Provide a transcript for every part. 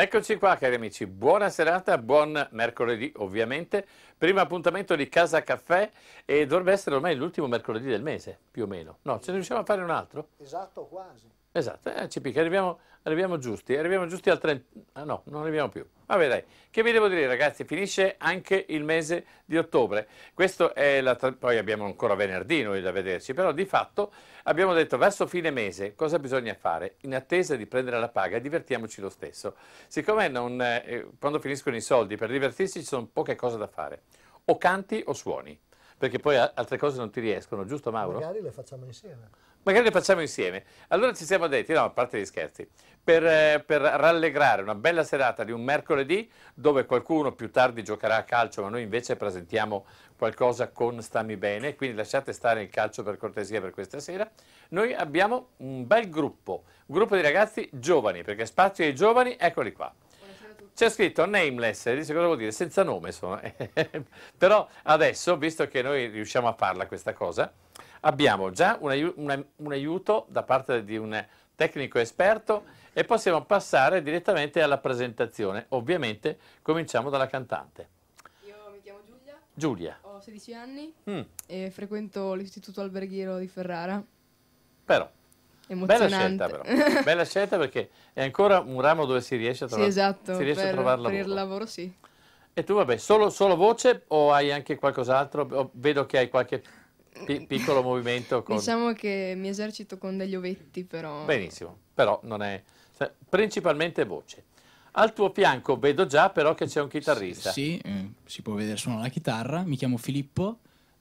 Eccoci qua cari amici, buona serata, buon mercoledì ovviamente, primo appuntamento di Casa Caffè e dovrebbe essere ormai l'ultimo mercoledì del mese, più o meno. No, ce ne riusciamo a fare un altro? Esatto, quasi. Esatto, ci picca, arriviamo giusti al 30, no, non arriviamo più. Vabbè dai, che vi devo dire ragazzi, finisce anche il mese di ottobre, questo è poi abbiamo ancora venerdì noi da vederci, però di fatto abbiamo detto verso fine mese cosa bisogna fare, in attesa di prendere la paga divertiamoci lo stesso, siccome quando finiscono i soldi per divertirsi ci sono poche cose da fare, o canti o suoni, perché poi altre cose non ti riescono, giusto Mauro? Magari le facciamo insieme. Magari le facciamo insieme. Allora ci siamo detti, no, a parte gli scherzi, per rallegrare una bella serata di un mercoledì dove qualcuno più tardi giocherà a calcio, ma noi invece presentiamo qualcosa con Stammi Bene, quindi lasciate stare il calcio per cortesia per questa sera. Noi abbiamo un bel gruppo, un gruppo di ragazzi giovani, perché spazio ai giovani, eccoli qua. C'è scritto nameless, dice cosa vuol dire? Senza nome sono. Però adesso, visto che noi riusciamo a farla questa cosa, abbiamo già un aiuto da parte di un tecnico esperto e possiamo passare direttamente alla presentazione. Ovviamente cominciamo dalla cantante. Io mi chiamo Giulia. Giulia. Ho 16 anni e frequento l'istituto alberghiero di Ferrara. Però. Bella scelta Emozionante. però, bella scelta perché è ancora un ramo dove si riesce a Sì, trovare, esatto, si riesce a trovare per lavoro. il lavoro sì. E tu vabbè, solo voce o hai anche qualcos'altro? Vedo che hai qualche piccolo movimento con... Diciamo che mi esercito con degli ovetti, però... Benissimo, però non è... principalmente voce. Al tuo fianco vedo già però che c'è un chitarrista. Sì, si può vedere, suono la chitarra, mi chiamo Filippo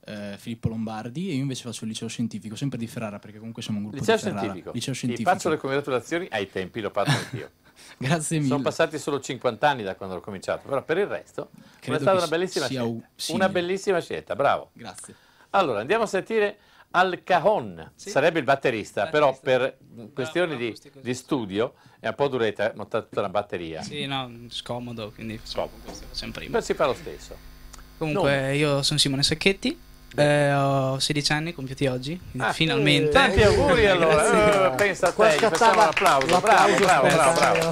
Lombardi e io invece faccio il liceo scientifico, sempre di Ferrara perché comunque siamo un gruppo Liceo di Ferrara. scientifico. Liceo Ti scientifico. faccio le congratulazioni, ai tempi l'ho fatto anch'io. Grazie mille. Sono passati solo 50 anni da quando l'ho cominciato, però per il resto è stata una bellissima scelta. Una bellissima scelta, bravo. Grazie. Allora, andiamo a sentire Al Cajon, Sì. sarebbe il batterista, però per questioni bravo, di studio è un po' duretta montare tutta una batteria. Sì, no, scomodo, quindi Scomodo. sempre prima. Però si fa lo stesso. Comunque, io sono Simone Sacchetti, ho 16 anni compiuti oggi, quindi finalmente. Tanti auguri allora, pensa a te, gli facciamo un applauso, bravo.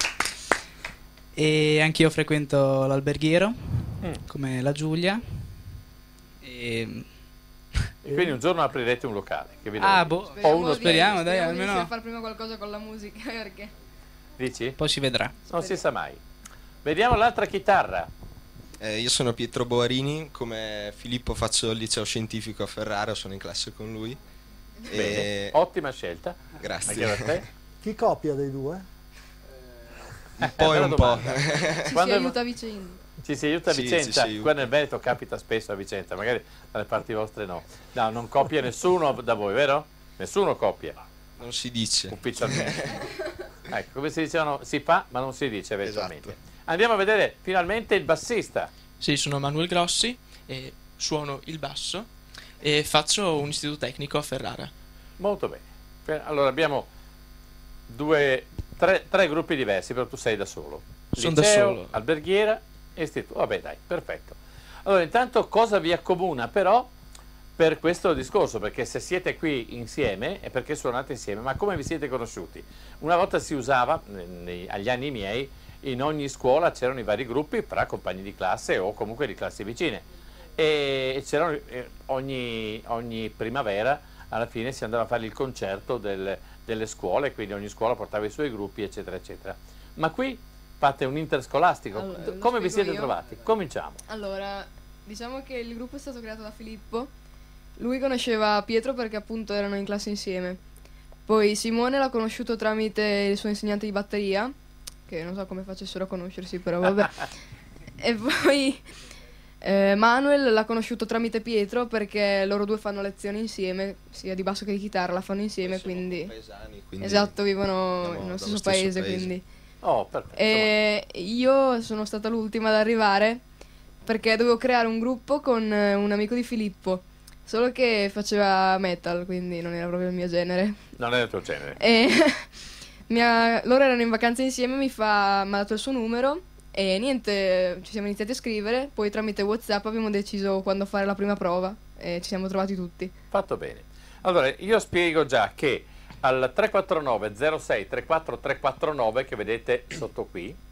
E anche io frequento l'alberghiero, come la Giulia. E quindi un giorno aprirete un locale. Che vi devo dire? o uno speriamo, dai, Speriamo di almeno. riuscire a fare prima qualcosa con la musica, perché... Dici? Poi si vedrà. Non si sa mai. Vediamo l'altra chitarra. Io sono Pietro Boarini, come Filippo faccio il liceo scientifico a Ferrara, sono in classe con lui. Bene, ottima scelta. Grazie. Anche per te. Chi copia dei due? Un po' e bella un po'. domanda. Ci Quando- si aiuta a vicenda. Ci si aiuta a Sì, Vicenza, ci si aiuta. qua nel Veneto capita spesso a Vicenza, magari dalle parti vostre no. No, non copia nessuno da voi, vero? Nessuno copia, Non si dice. ufficialmente. Ecco, come si dicevano, si fa ma non si dice eventualmente. Esatto. Andiamo a vedere finalmente il bassista. Sì, sono Manuel Grossi e suono il basso e faccio un istituto tecnico a Ferrara. Molto bene. Allora abbiamo tre gruppi diversi, però tu sei da solo. Sono da Liceo, solo. alberghiera e istituto. Vabbè dai, perfetto. Allora intanto cosa vi accomuna però per questo discorso? Perché se siete qui insieme è perché suonate insieme, ma come vi siete conosciuti? Una volta si usava, agli anni miei, in ogni scuola c'erano i vari gruppi fra compagni di classe o comunque di classi vicine e c'erano ogni primavera alla fine si andava a fare il concerto delle scuole, quindi ogni scuola portava i suoi gruppi eccetera eccetera. Ma qui fate un interscolastico, Allora, lo come vi spiego siete io. trovati? Cominciamo. Allora, diciamo che il gruppo è stato creato da Filippo. Lui conosceva Pietro perché appunto erano in classe insieme. Poi Simone l'ha conosciuto tramite il suo insegnante di batteria, che non so come facessero a conoscersi, però vabbè. E poi Manuel l'ha conosciuto tramite Pietro perché loro due fanno lezioni insieme, sia di basso che di chitarra, la fanno insieme, Siamo quindi... paesani, quindi Esatto, vivono andiamo nello stesso dallo stesso paese, paese. quindi... Oh, perfetto. E io sono stata l'ultima ad arrivare perché dovevo creare un gruppo con un amico di Filippo, solo che faceva metal, quindi non era proprio il mio genere. Non è il tuo genere. E loro erano in vacanza insieme, mi ha dato il suo numero e niente, ci siamo iniziati a scrivere, poi tramite WhatsApp abbiamo deciso quando fare la prima prova e ci siamo trovati tutti. Fatto bene. Allora, io spiego già che al 349 06 34 349 che vedete sotto qui,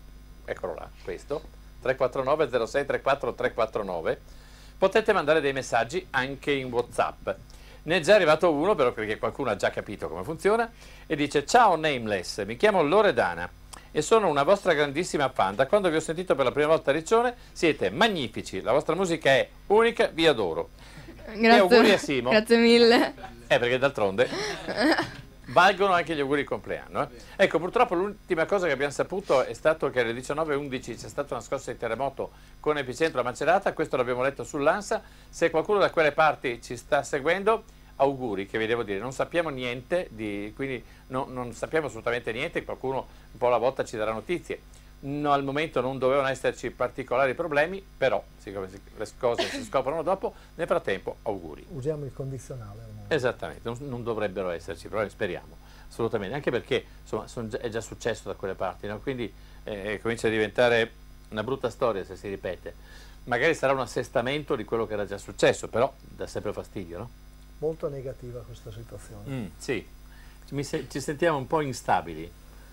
eccolo là, questo, 349 06 34 349. Potete mandare dei messaggi anche in WhatsApp. Ne è già arrivato uno, però perché qualcuno ha già capito come funziona, e dice: ciao Nameless, mi chiamo Loredana e sono una vostra grandissima fan. Da quando vi ho sentito per la prima volta a Riccione siete magnifici, la vostra musica è unica, vi adoro. Grazie, e auguri a Simo. Grazie mille. Perché d'altronde valgono anche gli auguri di compleanno. Ecco, purtroppo l'ultima cosa che abbiamo saputo è stato che alle 19:11 c'è stata una scossa di terremoto con epicentro a Macerata. Questo l'abbiamo letto sull'ANSA. Se qualcuno da quelle parti ci sta seguendo, auguri, che vi devo dire, non sappiamo niente, quindi non sappiamo assolutamente niente. Qualcuno un po' alla volta ci darà notizie. No, al momento non dovevano esserci particolari problemi, però siccome le cose si scoprono dopo, nel frattempo auguri. Usiamo il condizionale ormai. Esattamente, non dovrebbero esserci problemi, speriamo, assolutamente, anche perché insomma è già successo da quelle parti, no? Quindi comincia a diventare una brutta storia se si ripete. Magari sarà un assestamento di quello che era già successo, però dà sempre fastidio, no? Molto negativa questa situazione. Sì, ci sentiamo un po' instabili.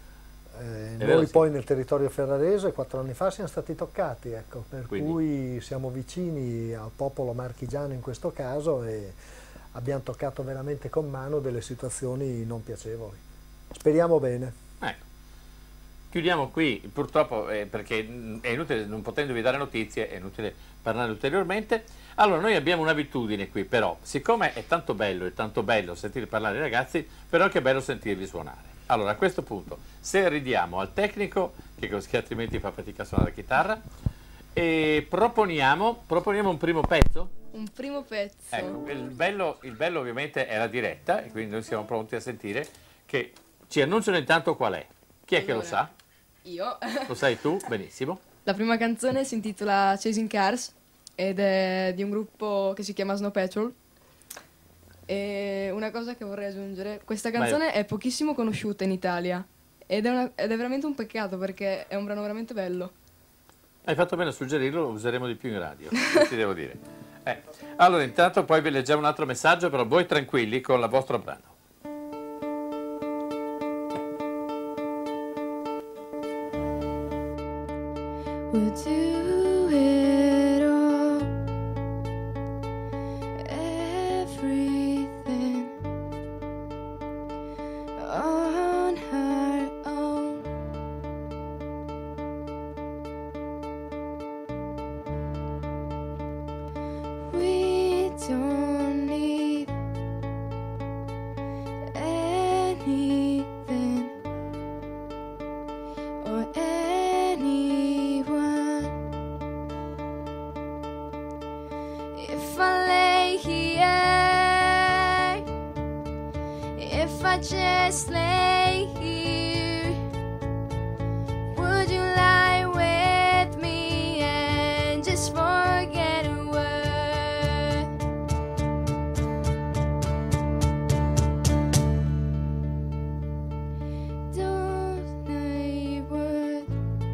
Noi poi nel territorio ferrarese 4 anni fa siamo stati toccati, ecco, per cui siamo vicini al popolo marchigiano in questo caso e abbiamo toccato veramente con mano delle situazioni non piacevoli. Speriamo bene. Ecco. Chiudiamo qui, purtroppo perché è inutile, non potendovi dare notizie, è inutile parlare ulteriormente. Allora, noi abbiamo un'abitudine qui, però, siccome è tanto bello sentire parlare i ragazzi, però che è bello sentirvi suonare. Allora, a questo punto, se ridiamo al tecnico, che altrimenti fa fatica a suonare la chitarra, e proponiamo un primo pezzo? Un primo pezzo. Ecco, il bello ovviamente è la diretta, e quindi noi siamo pronti a sentire, che ci annunciano intanto qual è. Chi è che lo sa? Io. Lo sai tu? Benissimo. La prima canzone si intitola Chasing Cars ed è di un gruppo che si chiama Snow Patrol. E una cosa che vorrei aggiungere, questa canzone è pochissimo conosciuta in Italia ed è veramente un peccato perché è un brano veramente bello. Hai fatto bene a suggerirlo, lo useremo di più in radio, ti devo dire. Allora, intanto poi vi leggiamo un altro messaggio, però voi tranquilli con la vostra brano. We'll do it all, everything on our own. We don't need anything or anyone. If I lay here, if I just lay here, would you lie with me and just forget a word? Don't I would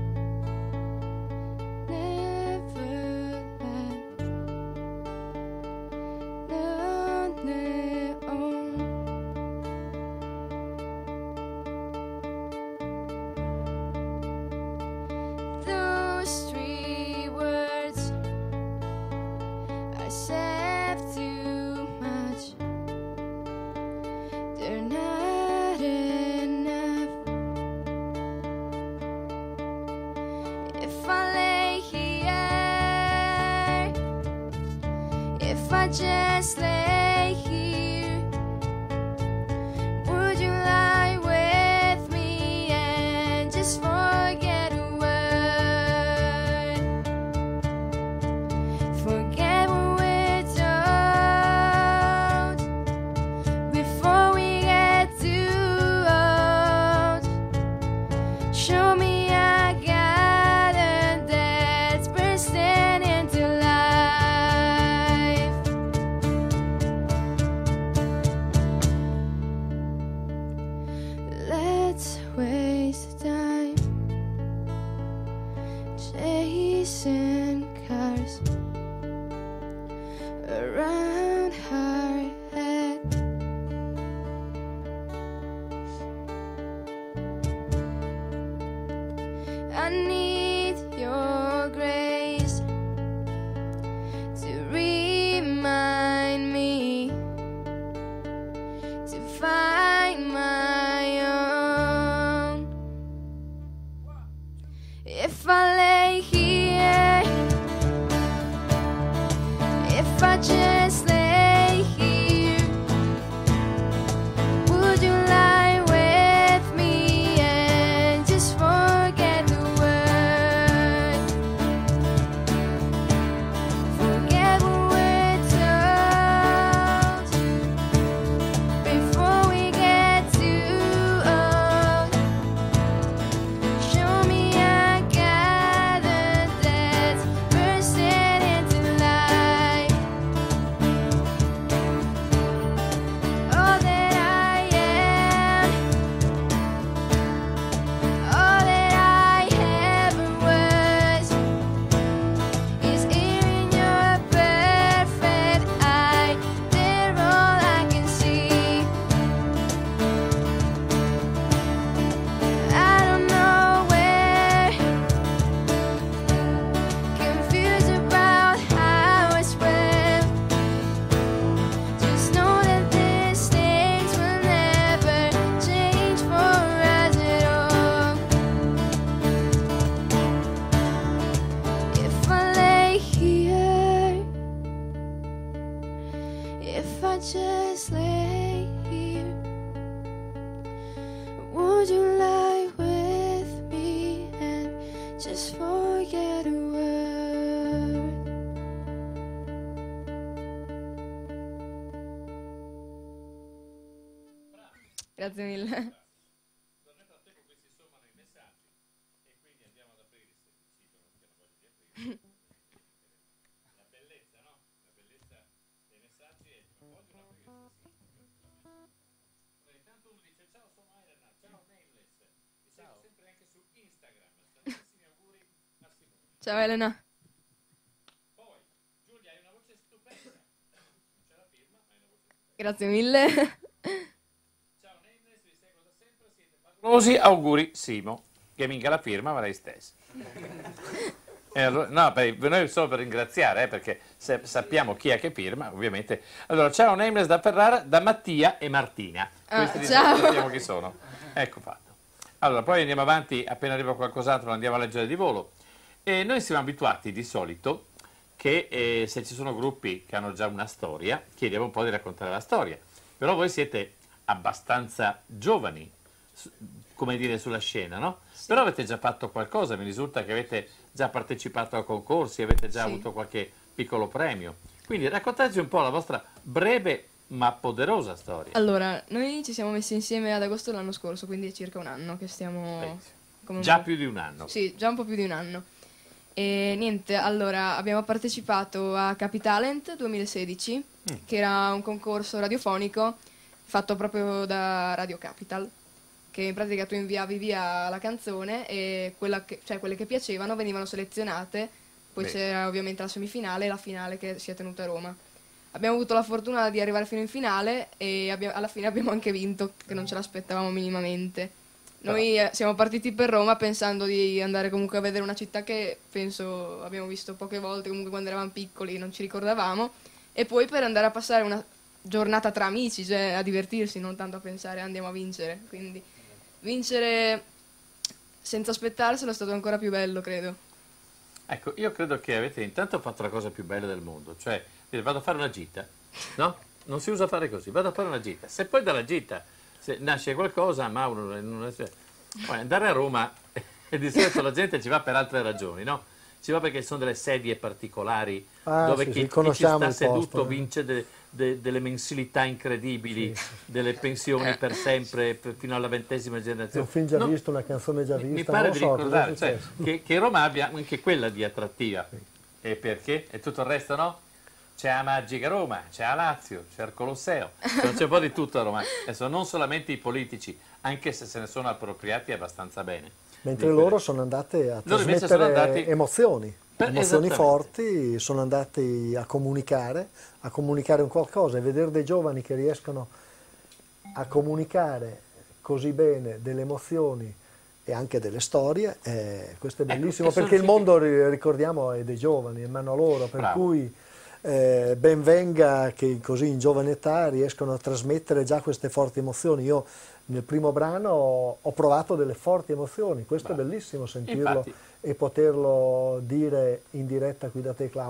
never let no own. Those 3 words are said too much. They're not enough. If I lay here, if I just lay here, would you lie with me and just forget a word? Forget what we're told before we get too old. Show me a garden that's bursting into life. if I just lay here? Would you lie with me and just forget the word? Forget what we're told before we get too old. Show me a gather that's bursting into life. All that I am, all that I ever was, is here in your perfect eye. They're all I can see. I don't know where, confused about how I swim. Just know that these things will never change for us at all. If I lay here, if I just lay here, would you lie with me and just forget a word? Grazie mille. Ciao Elena. Grazie mille. Così, auguri Simo, che minchia la firma, ma lei stessa. No, noi solo per ringraziare, perché sappiamo chi è che firma, ovviamente. Allora, ciao Nameless da Ferrara, da Mattia e Martina. Questi ciao. sappiamo chi sono. Ecco fatto. Allora, poi andiamo avanti, appena arriva qualcos'altro lo andiamo a leggere di volo. E noi siamo abituati di solito che se ci sono gruppi che hanno già una storia, chiediamo un po' di raccontare la storia. Però voi siete abbastanza giovani, come dire, sulla scena, no? Sì. Però avete già fatto qualcosa, mi risulta che avete già partecipato a concorsi, avete già avuto qualche piccolo premio. Quindi raccontateci un po' la vostra breve ma poderosa storia. Allora, noi ci siamo messi insieme ad agosto dell'anno scorso, quindi è circa un anno che stiamo... Già più di un anno. Sì, già un po' più di un anno. E niente, allora abbiamo partecipato a Capitalent 2016, che era un concorso radiofonico fatto proprio da Radio Capital, che in pratica tu inviavi via la canzone e quelle che piacevano venivano selezionate, poi c'era ovviamente la semifinale e la finale che si è tenuta a Roma. Abbiamo avuto la fortuna di arrivare fino in finale e alla fine abbiamo anche vinto, che non ce l'aspettavamo minimamente. Noi siamo partiti per Roma pensando di andare comunque a vedere una città che penso abbiamo visto poche volte, comunque quando eravamo piccoli non ci ricordavamo, e poi per andare a passare una giornata tra amici, cioè a divertirsi, non tanto a pensare andiamo a vincere. Quindi vincere senza aspettarselo è stato ancora più bello, credo. Ecco, io credo che avete intanto fatto la cosa più bella del mondo, cioè vado a fare una gita, no? Non si usa fare così, vado a fare una gita. Se poi dalla gita nasce qualcosa, Mauro, andare a Roma e di solito la gente ci va per altre ragioni, no? Ci va perché sono delle sedie particolari dove chi ci sta seduto vince delle mensilità incredibili, delle pensioni per sempre fino alla 20ª generazione. Un film già visto, una canzone già vista. Mi pare di ricordare che Roma abbia anche quella di attrattiva. E perché? E tutto il resto no? C'è la magica Roma, c'è la Lazio, c'è il Colosseo, c'è un po' di tutto a Roma. Adesso non solamente i politici, anche se se ne sono appropriati abbastanza bene. Mentre loro sono andate a trasmettere emozioni forti, sono andati a comunicare un qualcosa, e vedere dei giovani che riescono a comunicare così bene delle emozioni e anche delle storie, questo è bellissimo, perché il mondo, ricordiamo, è dei giovani, è in mano a loro, per cui ben venga che così in giovane età riescono a trasmettere già queste forti emozioni. Io nel primo brano ho provato delle forti emozioni, questo è bellissimo sentirlo. Infatti, e poterlo dire in diretta qui da te, Claudio.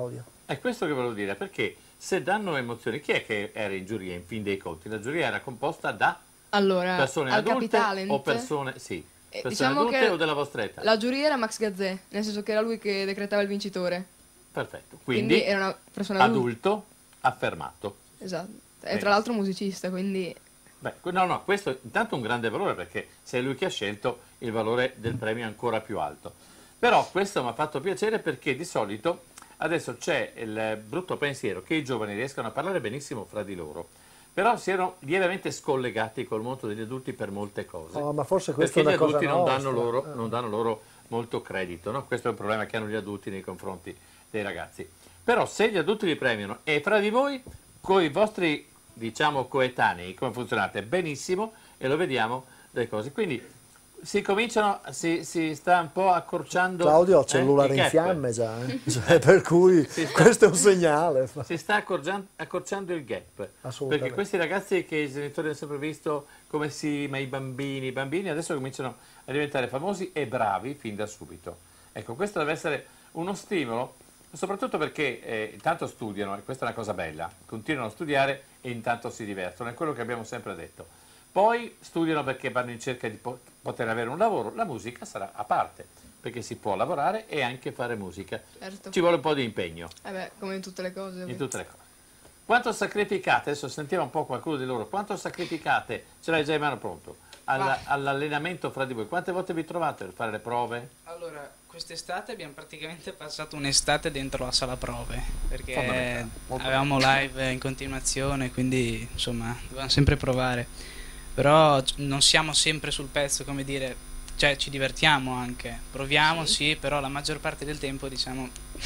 È questo che volevo dire, perché se danno emozioni, chi è che era in giuria in fin dei conti? La giuria era composta da Allora, persone al adulte Capitalent, o persone, sì, persone diciamo adulte che o della vostra età? la giuria era Max Gazzè, nel senso che era lui che decretava il vincitore. Perfetto, Quindi quindi era una persona adulto affermato. Esatto. E Bene. tra l'altro musicista, quindi Beh, no, questo è intanto un grande valore perché se è lui che ha scelto il valore del premio è ancora più alto. Però questo mi ha fatto piacere perché di solito adesso c'è il brutto pensiero che i giovani riescano a parlare benissimo fra di loro, però si erano lievemente scollegati col mondo degli adulti per molte cose. Oh, ma forse questo perché è gli una cosa adulti non nostra. danno loro molto credito, no? Questo è un problema che hanno gli adulti nei confronti dei ragazzi. Però se gli adulti vi premiano e fra di voi, con i vostri diciamo coetanei, come funzionate? Benissimo, e lo vediamo delle cose. Quindi si cominciano, si sta un po' accorciando. Claudio ha il cellulare il in gap. fiamme già, cioè, per cui questo è un segnale. Si sta accorciando il gap. Assolutamente. Perché questi ragazzi che i genitori hanno sempre visto come ma i bambini adesso cominciano a diventare famosi e bravi fin da subito. Ecco, questo deve essere uno stimolo, soprattutto perché intanto studiano, e questa è una cosa bella, continuano a studiare e intanto si divertono, è quello che abbiamo sempre detto. Poi studiano perché vanno in cerca di poter avere un lavoro, la musica sarà a parte, perché si può lavorare e anche fare musica. certo. Ci vuole un po' di impegno Come in tutte le cose. in tutte le cose. Quanto sacrificate, adesso sentiamo un po' qualcuno di loro, quanto sacrificate, ce l'hai già in mano pronto, all'allenamento fra di voi? Quante volte vi trovate per fare le prove? Allora, quest'estate abbiamo praticamente passato un'estate dentro la sala prove, perché Fondamentale, molto avevamo live in continuazione, quindi insomma dovevamo sempre provare. Però non siamo sempre sul pezzo, come dire, cioè ci divertiamo anche, proviamo sì, però la maggior parte del tempo diciamo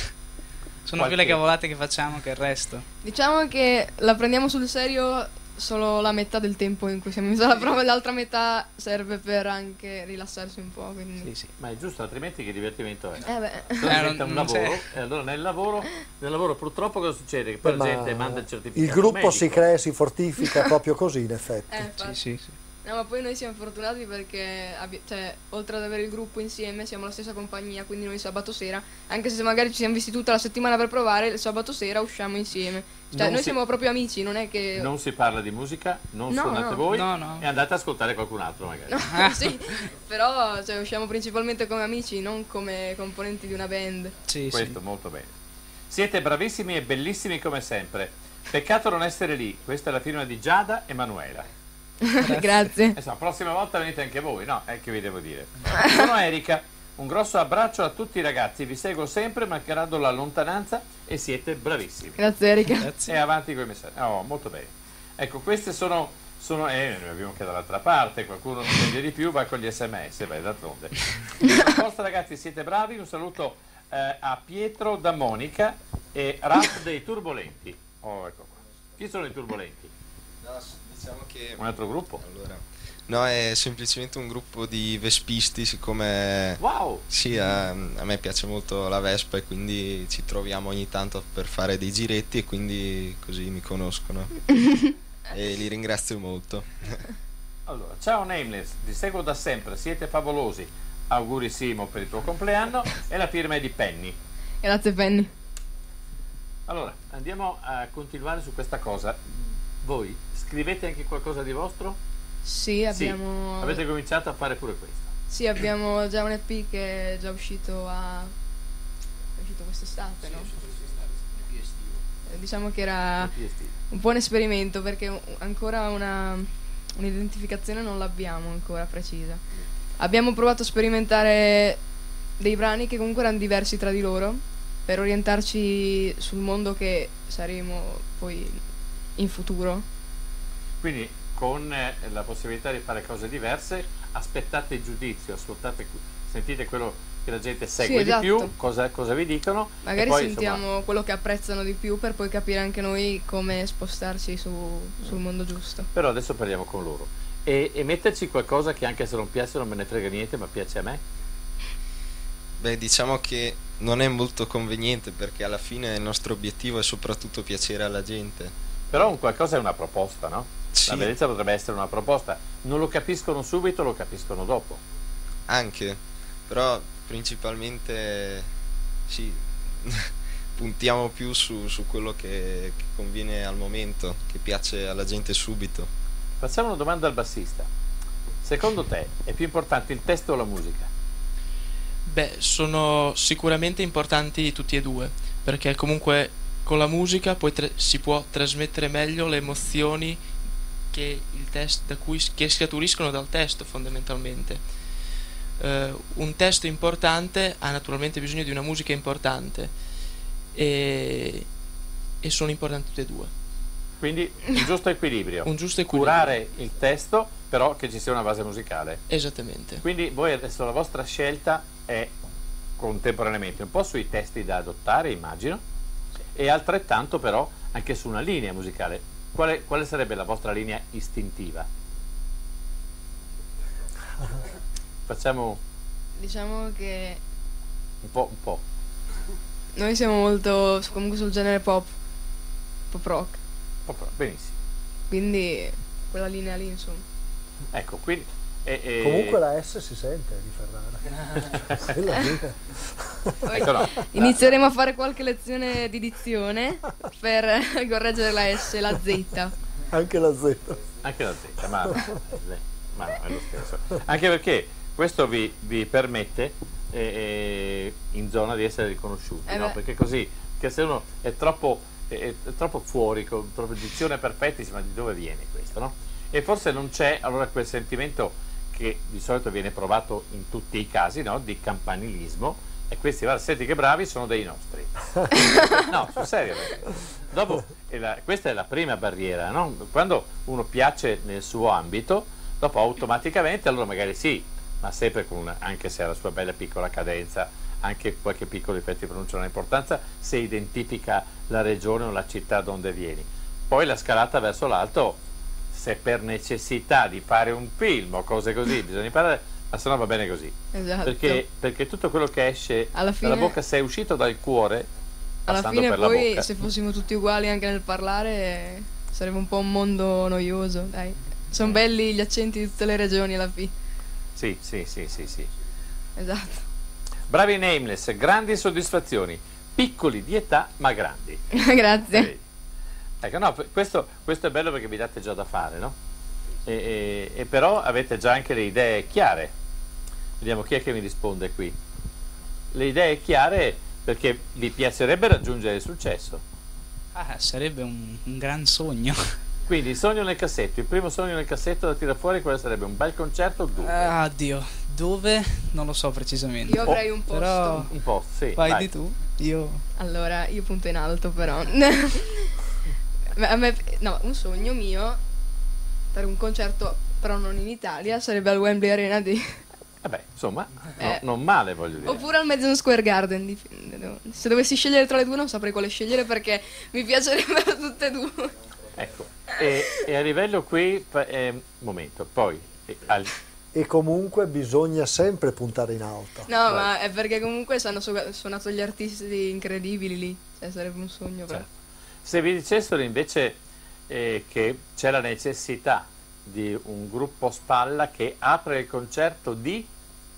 sono più le cavolate che facciamo che il resto. Diciamo che la prendiamo sul serio solo la metà del tempo in cui siamo messi alla prova, l'altra metà serve per anche rilassarsi un po'. Quindi. Sì, ma è giusto, altrimenti che divertimento è? Beh. Se diventa un non lavoro, c'è. e allora nel lavoro purtroppo cosa succede? Che poi la gente manda il certificato il gruppo medico. si crea e si fortifica proprio così, in effetti. Infatti. Sì. No, ma poi noi siamo fortunati perché oltre ad avere il gruppo insieme siamo la stessa compagnia, quindi noi sabato sera, anche se magari ci siamo visti tutta la settimana per provare, il sabato sera usciamo insieme. Cioè noi siamo proprio amici, non è che... Non si parla di musica, non No, suonate no. voi No. e andate ad ascoltare qualcun altro magari. No, sì, però usciamo principalmente come amici, non come componenti di una band. Sì, Questo molto bene. Siete bravissimi e bellissimi come sempre. Peccato non essere lì. Questa è la firma di Giada e Manuela. Grazie. Insomma, prossima volta venite anche voi, no? Che vi devo dire. Sono Erika, un grosso abbraccio a tutti i ragazzi, vi seguo sempre malgrado la lontananza e siete bravissimi. Grazie Erika. Grazie. E avanti con i messaggi. Oh, molto bene. Ecco, queste sono noi abbiamo che dall'altra parte, qualcuno non prende di più, va con gli SMS, beh, d'altronde. A posto ragazzi, siete bravi, un saluto a Pietro da Monica e Ralph dei Turbolenti. Oh, ecco qua. Chi sono i Turbolenti? No, diciamo che... Un altro gruppo? Allora, no, è semplicemente un gruppo di vespisti, siccome... Wow! Sì, a me piace molto la Vespa e quindi ci troviamo ogni tanto per fare dei giretti e quindi così mi conoscono. E li ringrazio molto. Allora, ciao Nameless, vi seguo da sempre, siete favolosi. Auguri Simo per il tuo compleanno e la firma è di Penny. Grazie Penny. Allora, andiamo a continuare su questa cosa. Voi scrivete anche qualcosa di vostro? Sì, abbiamo... Avete cominciato a fare pure questo. Sì, abbiamo già un EP che è già uscito quest'estate, no? Diciamo che era un po' un esperimento perché ancora un'identificazione non l'abbiamo ancora precisa. Abbiamo provato a sperimentare dei brani che comunque erano diversi tra di loro per orientarci sul mondo che saremo poi in futuro. Quindi con la possibilità di fare cose diverse, aspettate il giudizio, sentite quello che la gente segue esatto. di più, cosa vi dicono. Magari e poi, sentiamo insomma, quello che apprezzano di più per poi capire anche noi come spostarci sul mondo giusto. Però adesso parliamo con loro. E metterci qualcosa che anche se non piace non me ne frega niente, ma piace a me. Beh, diciamo che non è molto conveniente perché alla fine il nostro obiettivo è soprattutto piacere alla gente. Però un qualcosa è una proposta, no? Sì. La bellezza potrebbe essere una proposta. Non lo capiscono subito, lo capiscono dopo. Anche, però principalmente sì, puntiamo più su quello che conviene al momento, che piace alla gente subito. Facciamo una domanda al bassista. Secondo te è più importante il testo o la musica? Beh, sono sicuramente importanti tutti e due, perché comunque con la musica si può trasmettere meglio le emozioni che che scaturiscono dal testo, fondamentalmente. Un testo importante ha naturalmente bisogno di una musica importante e sono importanti tutte e due. Quindi un giusto equilibrio. Un giusto equilibrio. Curare il testo, però che ci sia una base musicale. Esattamente. Quindi voi adesso la vostra scelta è contemporaneamente un po' sui testi da adottare, immagino, e altrettanto però anche su una linea musicale. Quale sarebbe la vostra linea istintiva? Facciamo Diciamo che un po'. noi siamo molto comunque sul genere pop rock, Benissimo. quindi quella linea lì, insomma. Ecco, quindi Comunque la S si sente di Ferrara. Quella lì. Poi ecco, no. inizieremo a fare qualche lezione di dizione per correggere la S e la Z. Anche la Z. Anche la Z, ma no, è lo stesso. Anche perché questo vi permette in zona di essere riconosciuti, no? Perché così, che se uno è troppo fuori, con troppo dizione perfettissima, di dove viene questo, no? E forse non c'è allora quel sentimento che di solito viene provato in tutti i casi, no? Di campanilismo, e questi, guarda, senti che bravi, sono dei nostri. No, sul serio, perché dopo questa è la prima barriera, no? Quando uno piace nel suo ambito, dopo automaticamente, allora magari sì, ma sempre anche se ha la sua bella piccola cadenza, anche qualche piccolo difetto di pronuncia non ha importanza, se identifica la regione o la città donde vieni. Poi la scalata verso l'alto, se per necessità di fare un film o cose così bisogna imparare, ma se no va bene così. Esatto. Perché tutto quello che esce alla fine, dalla bocca, se è uscito dal cuore, alla passando fine per la poi bocca. se fossimo tutti uguali anche nel parlare sarebbe un po' un mondo noioso, dai. Sono belli gli accenti di tutte le regioni alla fine. Sì. Esatto. Bravi Nameless, grandi soddisfazioni, piccoli di età ma grandi. Grazie. Ecco, no, questo è bello perché vi date già da fare, no? E però avete già anche le idee chiare. Vediamo chi è che mi risponde qui. Le idee chiare perché vi piacerebbe raggiungere il successo. Sarebbe un gran sogno. Quindi il sogno nel cassetto, il primo sogno nel cassetto da tirare fuori, quello sarebbe un bel concerto dove? Oddio, dove? Non lo so precisamente. Io avrei un posto. Però un posto, sì. vai di tu. Allora, io punto in alto però. No, un sogno mio per un concerto, però non in Italia, sarebbe al Wembley Arena di... Vabbè, insomma, non male, voglio dire. Oppure al Madison Square Garden, dipende. Se dovessi scegliere tra le due non saprei quale scegliere perché mi piacerebbero tutte e due. Ecco, e a livello qui, momento, poi... E comunque bisogna sempre puntare in alto. No, ma è perché comunque hanno suonato gli artisti incredibili lì, cioè sarebbe un sogno. Certo. Se vi dicessero invece che c'è la necessità di un gruppo spalla che apre il concerto di...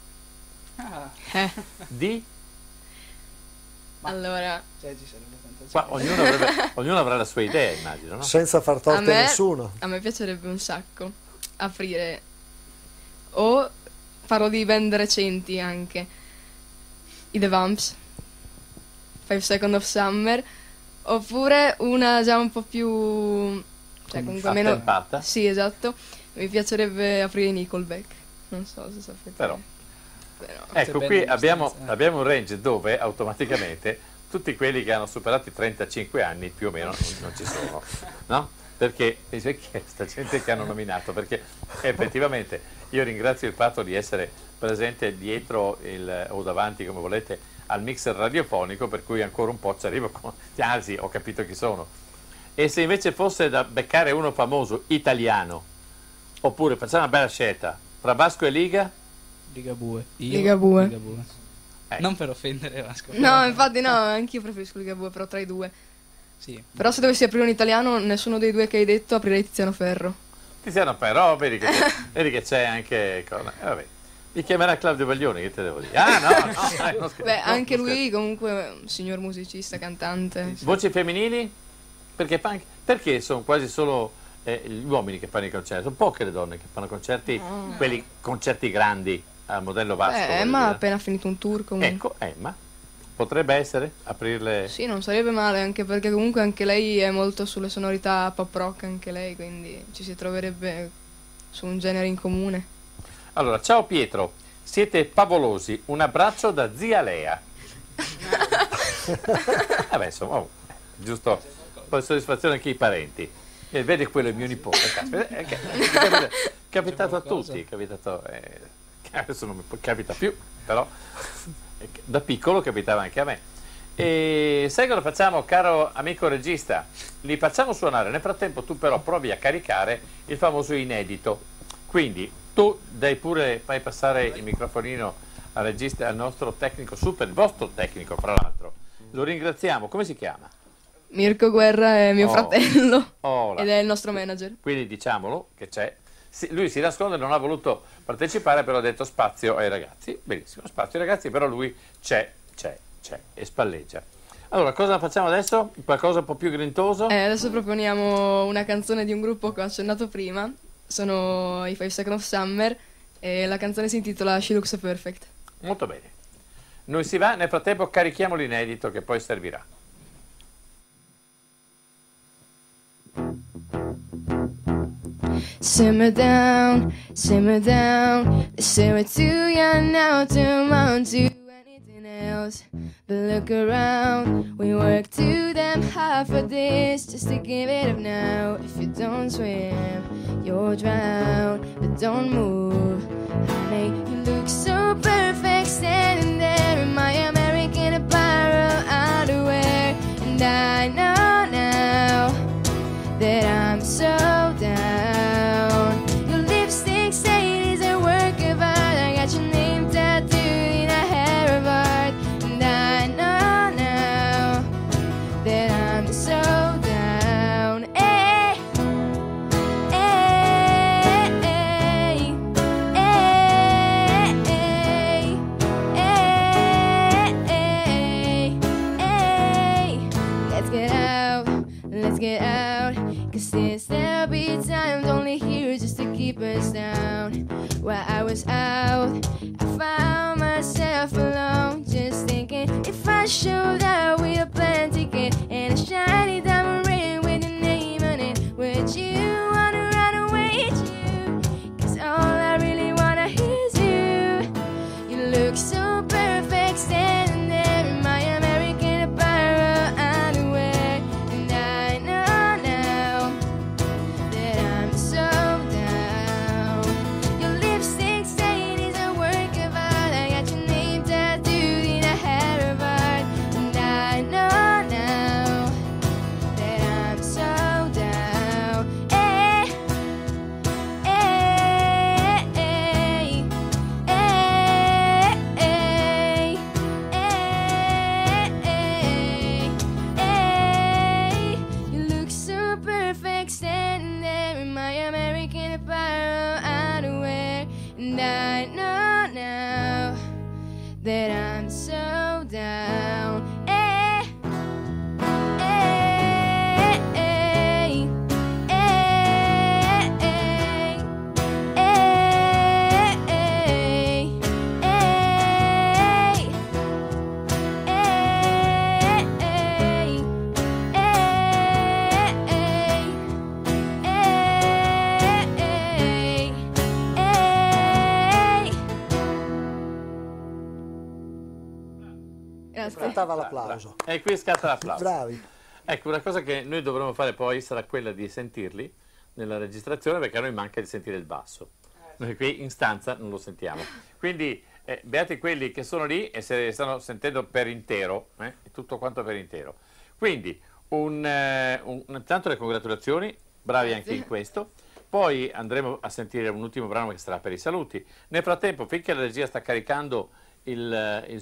Di? Allora... Qua ognuno avrà la sua idea, immagino, no? Senza far torto a nessuno. A me piacerebbe un sacco aprire, o parlo di band recenti anche, i The Vamps, 5 Seconds of Summer, oppure una già un po' più, cioè comunque meno attempata. Sì, esatto. Mi piacerebbe aprire i Nickelback, non so se sapete. Però. Ecco, qui abbiamo un range dove automaticamente tutti quelli che hanno superato i 35 anni più o meno non ci sono, no? Perché chi è questa gente che hanno nominato? Perché effettivamente io ringrazio il fatto di essere presente dietro o davanti, come volete, al mixer radiofonico, per cui ancora un po' ci arrivo con... Anzi, ho capito chi sono. E se invece fosse da beccare uno famoso italiano, oppure facciamo una bella scelta tra Vasco e Liga? Ligabue. Ligabue. Non per offendere Vasco. No, infatti no, anch'io preferisco Ligabue, però tra i due. Sì. Però se dovessi aprire un italiano, nessuno dei due che hai detto, aprirei Tiziano Ferro. Tiziano Ferro, vedi che c'è anche... vabbè. Mi chiamerà Claudio Baglioni, che te devo dire? Ah, no, non scherzo. Beh, anche non lui comunque è un signor musicista, cantante. Voci femminili? Perché sono quasi solo gli uomini che fanno i concerti? Sono poche le donne che fanno concerti, quelli concerti grandi, a modello Vasco. Emma ha appena finito un tour comunque. Ecco, Emma. Potrebbe essere? Aprirle... Sì, non sarebbe male, anche perché comunque anche lei è molto sulle sonorità pop rock, anche lei, quindi ci si troverebbe su un genere in comune. Allora, ciao Pietro, siete favolosi. Un abbraccio da zia Lea. Vabbè, insomma, giusto, un po' di soddisfazione anche ai parenti. E vedi, quello è mio nipote. È capitato a tutti, è capitato, adesso non mi capita più, però da piccolo capitava anche a me. E sai cosa facciamo, caro amico regista? Li facciamo suonare, nel frattempo tu però provi a caricare il famoso inedito. Quindi tu fai passare il microfonino al regista, al nostro tecnico super, il vostro tecnico fra l'altro. Lo ringraziamo, come si chiama? Mirko Guerra è mio fratello là. ed è il nostro manager. Quindi diciamolo che c'è. Lui si nasconde, non ha voluto partecipare, però ha detto spazio ai ragazzi. Benissimo, spazio ai ragazzi, però lui c'è e spalleggia. Allora, cosa facciamo adesso? Qualcosa un po' più grintoso? Adesso proponiamo una canzone di un gruppo che ho accennato prima. Sono i 5 Seconds of Summer e la canzone si intitola She Looks So Perfect. Molto bene. Noi si va, nel frattempo carichiamo l'inedito che poi servirà. Simmer down, they say we're too young now to amount to anything else. But look around, we work too damn hard for this, just to give it up now. If you don't swim, you'll drown, but don't move, honey. You look so perfect standing there in my American Apparel underwear. And I know now that I'm so down. Your lipstick shade is a work of art. I got your name tattooed in a hair of art. And I know now that I'm so down. Hey, hey, hey, hey, hey, hey. Let's get out, 'cause since there'll be times only here just to keep us down. While I was out, I found myself alone, just thinking if I showed up with a plane ticket and a shiny diamond ring with your name on it, would you wanna run away too? 'Cause all I really wanna hear is you. You look so perfect standing there in my American Apparel underwear. And I know now that I'm so down. Your lipstick stain is a work of art. I got your name tattooed in a hair of art. And I know now that I'm so down. Hey, hey, hey, hey, hey, hey, hey. You look so perfect standing there in my American Apparel underwear. And I know now that I'm so down. Hey, hey, hey, hey, hey, hey, hey, Grazie. Scattava l'applauso. E qui scatta l'applauso. Bravi. Ecco, una cosa che noi dovremo fare poi sarà quella di sentirli nella registrazione, perché a noi manca di sentire il basso. Noi qui in stanza non lo sentiamo. Quindi beati quelli che sono lì e se stanno sentendo per intero, tutto quanto per intero. Quindi, intanto le congratulazioni, bravi anche in questo. Poi andremo a sentire un ultimo brano che sarà per i saluti. Nel frattempo, finché la regia sta caricando il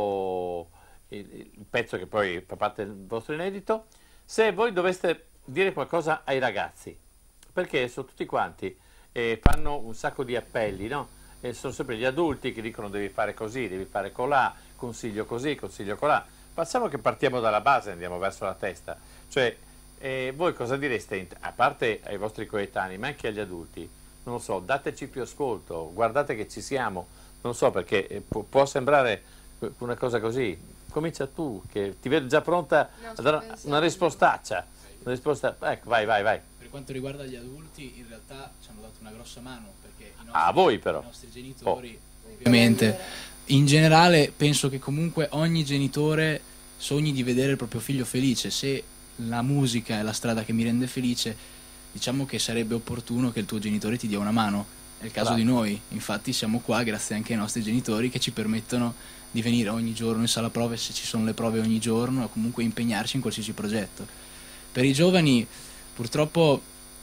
pezzo che poi fa parte del vostro inedito, se voi doveste dire qualcosa ai ragazzi, perché sono tutti quanti, fanno un sacco di appelli, no? sono sempre gli adulti che dicono devi fare così, devi fare colà, consiglio così, consiglio colà. Facciamo che partiamo dalla base e andiamo verso la testa. Cioè, voi cosa direste, a parte ai vostri coetanei, ma anche agli adulti? Non lo so, dateci più ascolto, guardate che ci siamo, non lo so, perché può sembrare una cosa così. Comincia tu, che ti vedo già pronta a dare una rispostaccia. Una risposta, ecco, vai. Per quanto riguarda gli adulti, in realtà ci hanno dato una grossa mano, perché voi però. I nostri genitori, ovviamente, in generale penso che comunque ogni genitore sogni di vedere il proprio figlio felice. Se la musica è la strada che mi rende felice, diciamo che sarebbe opportuno che il tuo genitore ti dia una mano. È il caso di noi, infatti siamo qua grazie anche ai nostri genitori che ci permettono di venire ogni giorno in sala prove se ci sono le prove ogni giorno, o comunque impegnarci in qualsiasi progetto. Per i giovani purtroppo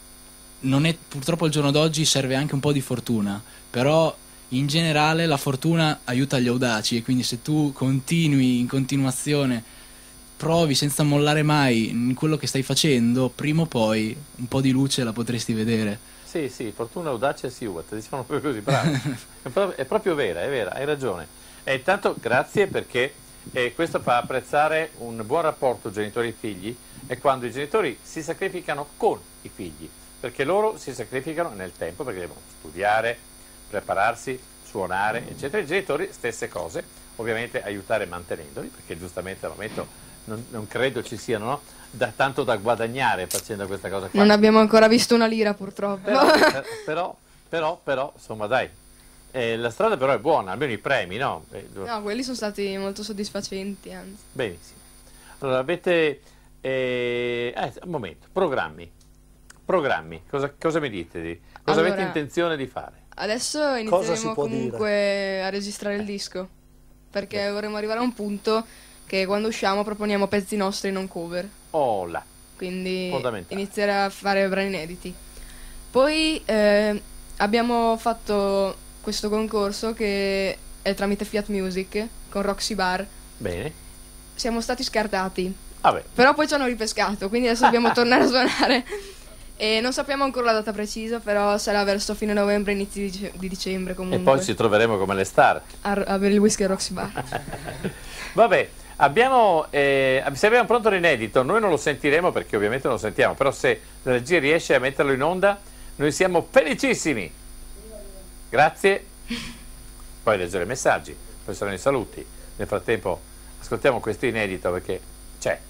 al giorno d'oggi serve anche un po' di fortuna, però in generale la fortuna aiuta gli audaci, e quindi se tu continui in continuazione, provi senza mollare mai in quello che stai facendo, prima o poi un po' di luce la potresti vedere. Sì, fortuna, audacia e siuat, diciamo proprio così, bravo. È proprio vera, hai ragione. E intanto grazie, perché questo fa apprezzare un buon rapporto genitori-figli, è quando i genitori si sacrificano con i figli, perché loro si sacrificano nel tempo, perché devono studiare, prepararsi, suonare, eccetera. I genitori stesse cose, ovviamente aiutare mantenendoli, perché giustamente al momento non credo ci siano tanto da guadagnare facendo questa cosa qua. Non abbiamo ancora visto una lira, purtroppo. Però insomma, dai. La strada però è buona, almeno i premi, no? No, quelli sono stati molto soddisfacenti, anzi. Benissimo. Allora, avete... un momento, programmi. Cosa mi dite? Cosa avete intenzione di fare? Adesso inizieremo comunque a registrare il disco, perché vorremmo arrivare a un punto che quando usciamo proponiamo pezzi nostri, non cover. Là. Quindi iniziare a fare brani inediti. Poi abbiamo fatto questo concorso che è tramite Fiat Music con Roxy Bar. Bene. Siamo stati scartati. Vabbè. Però poi ci hanno ripescato, quindi adesso dobbiamo tornare a suonare. E non sappiamo ancora la data precisa, però sarà verso fine novembre, inizi di dicembre comunque. E poi ci troveremo come le star. A bere il whisky a Roxy Bar. Vabbè, se abbiamo pronto l'inedito, noi non lo sentiremo perché ovviamente non lo sentiamo, però se la regia riesce a metterlo in onda, noi siamo felicissimi. Grazie. Poi leggere i messaggi, poi saranno i saluti. Nel frattempo ascoltiamo questo inedito perché c'è.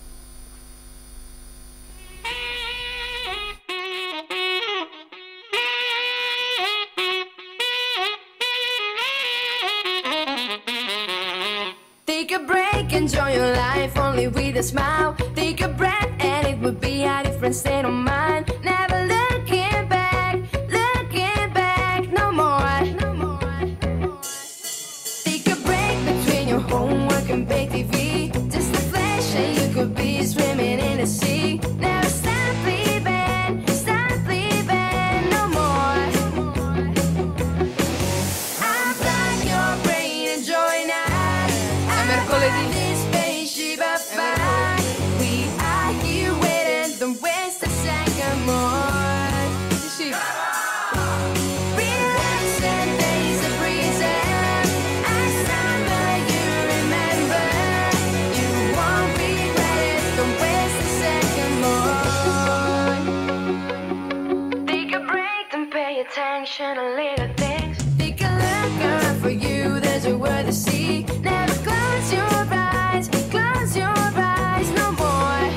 Take a break, enjoy your life only with a smile. Take a breath and it would be a different state of mind. Never looking back no more. Take a break between your homework and big TV. Just a flash and you could be swimming in the sea. Never stop living no more. Unplug your brain, enjoy now. This spaceship of fire. We are here waiting, don't waste a second more. Sì. Relax and taste the breeze. As summer you remember. You won't regret it, don't waste a second more. Take a break and pay attention to little things. Take a look around for you, there's a world to see. Never close your eyes no more.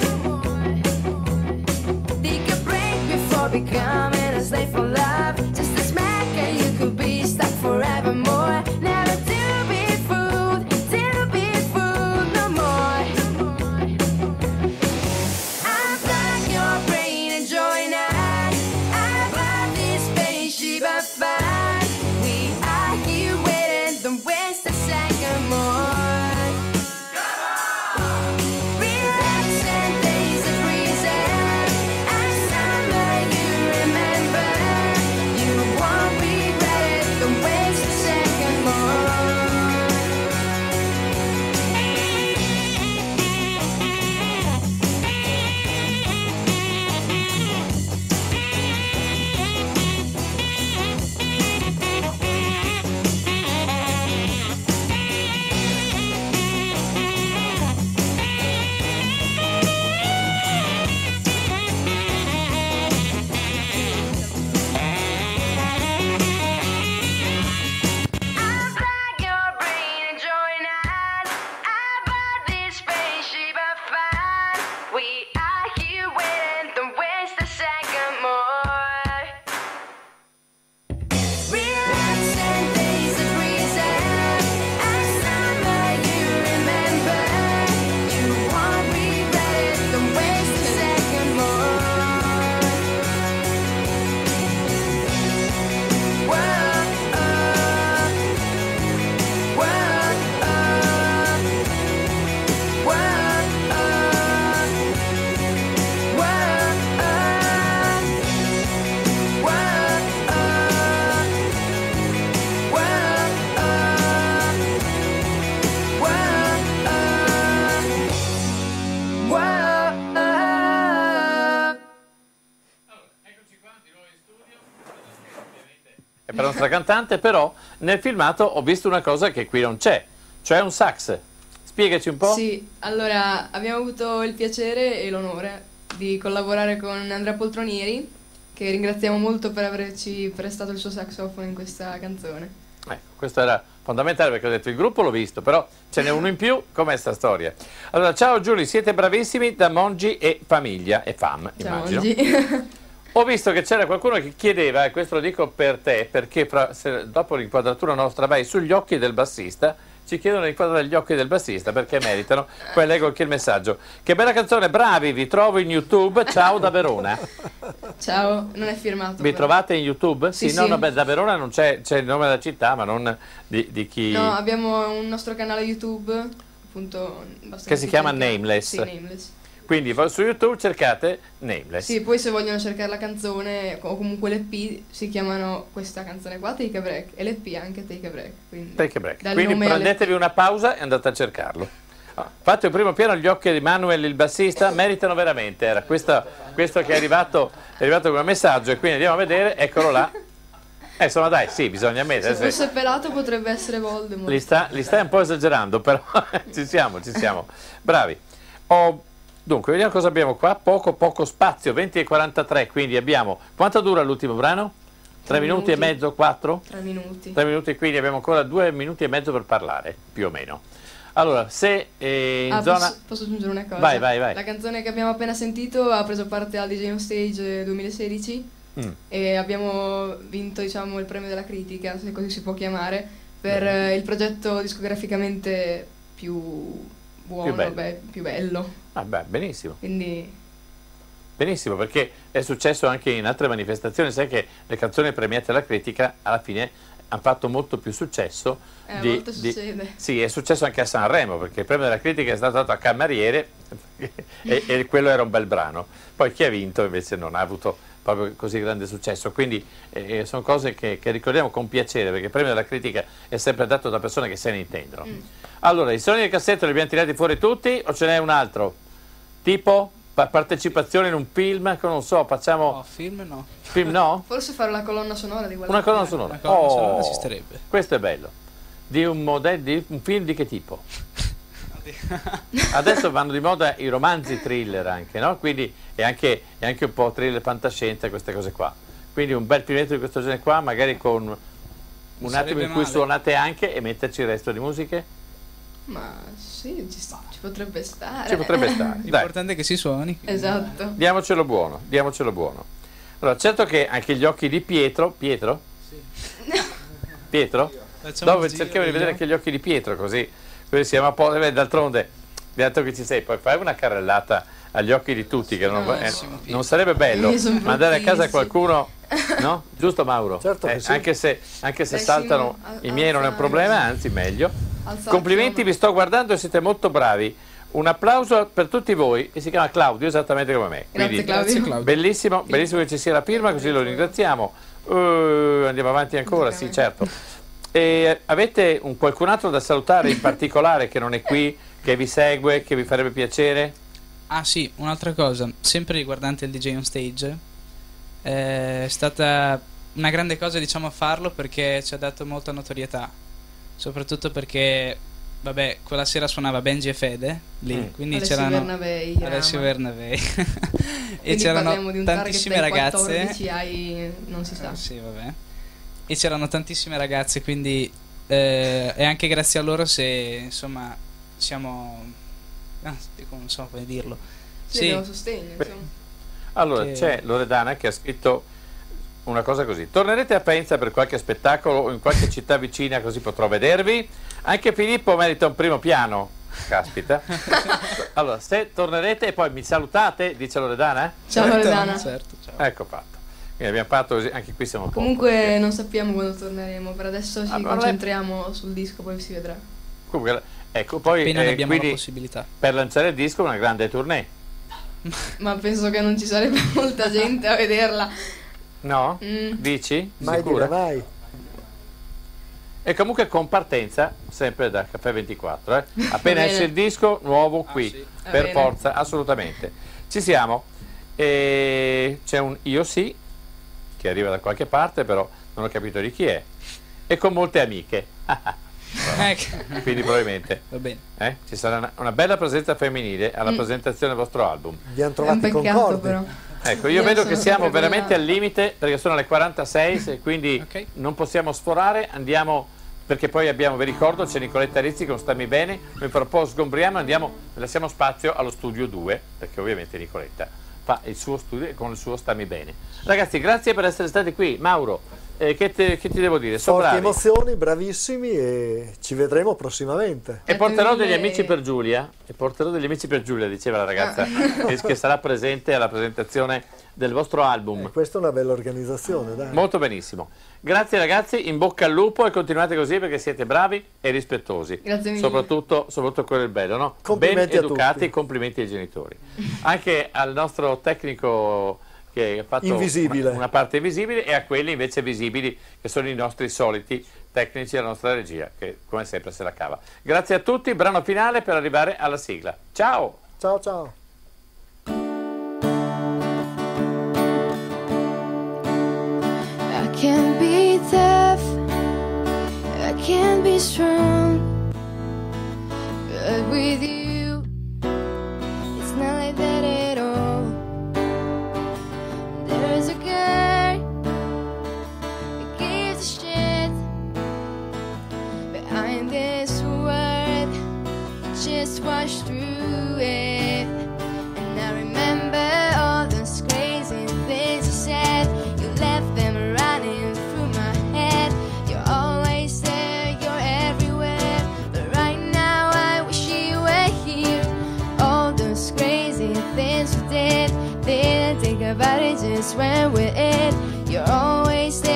Take a break before becoming a slave for love. Just a smack and you could be stuck forevermore. Never to be fooled no more. Unplug your brain, enjoy now. Unplug this spaceship of fire. We are here waiting, don't waste a second more. Relax and taste the breeze. As summer you remember. per la nostra cantante, però nel filmato ho visto una cosa che qui non c'è, cioè un sax. Spiegaci un po'. Sì, allora abbiamo avuto il piacere e l'onore di collaborare con Andrea Poltronieri, che ringraziamo molto per averci prestato il suo saxofono in questa canzone. Questo era fondamentale perché ho detto il gruppo l'ho visto, però ce n'è uno in più, com'è sta storia? Allora, ciao Giulia, siete bravissimi da Mongi e famiglia, e fam, Ciao, immagino. Mongi. Ho visto che c'era qualcuno che chiedeva, e questo lo dico per te, perché dopo l'inquadratura nostra vai sugli occhi del bassista, ci chiedono di inquadrare gli occhi del bassista perché meritano. Poi leggo anche il messaggio. Che bella canzone, bravi, vi trovo in YouTube, ciao da Verona. Ciao, non è firmato. Vi però. trovate in YouTube? Sì, no, sì. vabbè, da Verona non c'è il nome della città, ma non di chi... No, abbiamo un nostro canale YouTube, appunto, che si chiama Nameless. Sì, Nameless. Quindi su YouTube cercate Nameless. Sì, poi se vogliono cercare la canzone o comunque l'EP si chiamano questa canzone qua Take a Break e l'EP anche Take a Break. Quindi, Take a Break. dal Quindi nome prendetevi una pausa e andate a cercarlo. Fate il primo piano, gli occhi di Manuel il bassista meritano veramente. Era questo che è arrivato come messaggio e quindi andiamo a vedere, eccolo là. Insomma dai, sì, bisogna mettere. Se fosse pelato potrebbe essere Voldemort. Li stai un po' esagerando, però ci siamo. Bravi. Dunque, vediamo cosa abbiamo qua. Poco spazio, 20:43, quindi abbiamo... Quanto dura l'ultimo brano? 3 minuti e mezzo, 4? 3 minuti. 3 minuti, quindi abbiamo ancora 2 minuti e mezzo per parlare, più o meno. Allora, se in zona... Posso aggiungere una cosa? Vai. La canzone che abbiamo appena sentito ha preso parte al DJ on Stage 2016 e abbiamo vinto, diciamo, il premio della critica, se così si può chiamare, per il progetto discograficamente più buono, più bello. Benissimo. Quindi... Benissimo, perché è successo anche in altre manifestazioni, sai che le canzoni premiate alla critica alla fine hanno fatto molto più successo. A volte succede. Sì, è successo anche a Sanremo, perché il premio della critica è stato dato a Cameriere e quello era un bel brano. Poi chi ha vinto invece non ha avuto proprio così grande successo, quindi sono cose che ricordiamo con piacere, perché il premio della critica è sempre dato da persone che se ne intendono. Allora, i suoni del cassetto li abbiamo tirati fuori tutti o ce n'è un altro? Tipo partecipazione in un film, che non so, facciamo... No, film no. Film no? Forse fare la colonna sonora di Una colonna sonora. Una colonna sonora esisterebbe. Questo è bello. Di un film di che tipo? Adesso vanno di moda i romanzi thriller anche, no? Quindi è anche un po' thriller fantascienza, queste cose qua. Quindi un bel filmetto di questo genere qua, magari con un attimo in cui suonate anche e metterci il resto di musiche. Ma sì, ci potrebbe stare. Ci potrebbe stare. L'importante è che si suoni. Esatto. Diamocelo buono. Allora, certo che anche gli occhi di Pietro. Sì. Pietro? Dopo cerchiamo di vedere anche gli occhi di Pietro, così siamo a posto. D'altronde, dato che ci sei, poi fai una carrellata agli occhi di tutti, che non sarebbe bello mandare a casa qualcuno, no? Giusto Mauro? Certo che sì. Anche se saltano i miei non è un problema, anzi meglio. Complimenti, vi sto guardando e siete molto bravi. Un applauso per tutti voi. E si chiama Claudio esattamente come me. Grazie Claudio. Bellissimo che ci sia la firma, così lo ringraziamo. Andiamo avanti ancora, sì, certo. E avete qualcun altro da salutare in particolare che non è qui, che vi segue, che vi farebbe piacere? Ah sì, un'altra cosa, sempre riguardante il DJ on Stage, è stata una grande cosa, diciamo, farlo perché ci ha dato molta notorietà, soprattutto perché, vabbè, quella sera suonava Benji e Fede lì, quindi Alessio c'erano Alessio Bernabei e c'erano tantissime ragazze. 14 hai, non si sa. Sì, vabbè. E c'erano tantissime ragazze, quindi è anche grazie a loro se, insomma, siamo... non so come dirlo. Sì, abbiamo sostegno, insomma. Allora, c'è Loredana che ha scritto una cosa così: tornerete a Faenza per qualche spettacolo o in qualche città vicina, così potrò vedervi? Anche Filippo merita un primo piano. Caspita. Allora, se tornerete e poi mi salutate, dice Loredana? Ciao Loredana. Certo, ciao. Ecco fatto. Quindi abbiamo fatto così, anche qui siamo un po'. Comunque non sappiamo quando torneremo, per adesso ci concentriamo sul disco, poi si vedrà. Comunque, ecco, poi appena ne abbiamo la possibilità. Per lanciare il disco una grande tournée. Ma penso che non ci sarebbe molta gente a vederla. No? Dici? Mai Sicura? dire mai. E comunque con partenza sempre da Caffè 24, appena esce il disco nuovo qui, sì. per forza, assolutamente. Ci siamo. C'è un io sì che arriva da qualche parte, però non ho capito di chi è, e con molte amiche. Quindi probabilmente va bene. Ci sarà una bella presenza femminile alla presentazione del vostro album. Vi hanno trovati concordi. Però. Ecco, io vedo che siamo veramente al limite, perché sono le 46, quindi non possiamo sforare, andiamo, perché poi abbiamo, vi ricordo, c'è Nicoletta Rizzi con Stammi Bene, noi fra un po' sgombriamo, andiamo, lasciamo spazio allo studio 2, perché ovviamente Nicoletta fa il suo studio con il suo Stammi Bene. Ragazzi, grazie per essere stati qui. Mauro, che ti devo dire? Forti emozioni, bravissimi, e ci vedremo prossimamente. E porterò degli amici per Giulia, diceva la ragazza che sarà presente alla presentazione del vostro album. Questa è una bella organizzazione, dai. Molto benissimo. Grazie ragazzi, in bocca al lupo, e continuate così perché siete bravi e rispettosi. Grazie mille. Soprattutto quello è il bello, no? Complimenti ben educati, a tutti. Complimenti ai genitori. Anche al nostro tecnico che ha fatto invisibile. Una parte invisibile, e a quelli invece visibili, che sono i nostri soliti tecnici della nostra regia, che come sempre se la cava. Grazie a tutti, brano finale per arrivare alla sigla. Ciao! Ciao ciao! I can't be tough, I can't be strong, but with you, it's not like that at all. There's a girl who gives a shit behind this word, just wash through it. And I remember all those crazy things you said, you left them running through my head. You're always there, you're everywhere, but right now I wish you were here. All those crazy things you did, didn't think about it, just went with it. You're always there.